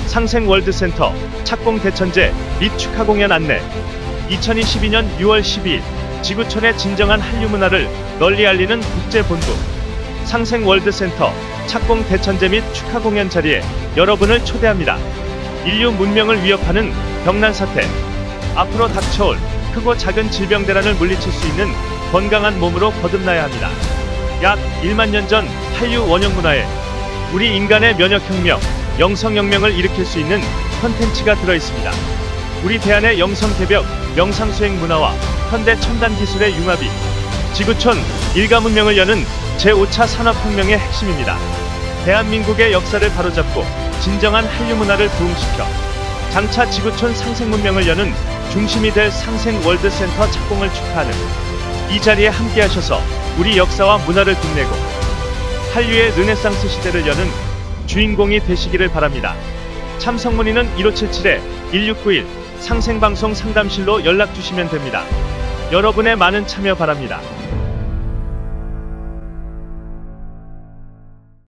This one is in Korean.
상생월드센터 착공 대천제 및 축하 공연 안내. 2022년 6월 12일 지구촌의 진정한 한류 문화를 널리 알리는 국제본부 상생월드센터 착공 대천제 및 축하 공연 자리에 여러분을 초대합니다. 인류 문명을 위협하는 병난 사태, 앞으로 닥쳐올 크고 작은 질병 대란을 물리칠 수 있는 건강한 몸으로 거듭나야 합니다. 약 1만 년 전 한류 원형 문화에 우리 인간의 면역혁명, 영성혁명을 일으킬 수 있는 컨텐츠가 들어있습니다. 우리 대한의 영성개벽, 명상수행 문화와 현대 첨단 기술의 융합이 지구촌 일가문명을 여는 제5차 산업혁명의 핵심입니다. 대한민국의 역사를 바로잡고 진정한 한류 문화를 부흥시켜 장차 지구촌 상생문명을 여는 중심이 될 상생월드센터 착공을 축하하는 이 자리에 함께하셔서 우리 역사와 문화를 빛내고 한류의 르네상스 시대를 여는 주인공이 되시기를 바랍니다. 참석 문의는 1577-1691 상생방송 상담실로 연락주시면 됩니다. 여러분의 많은 참여 바랍니다.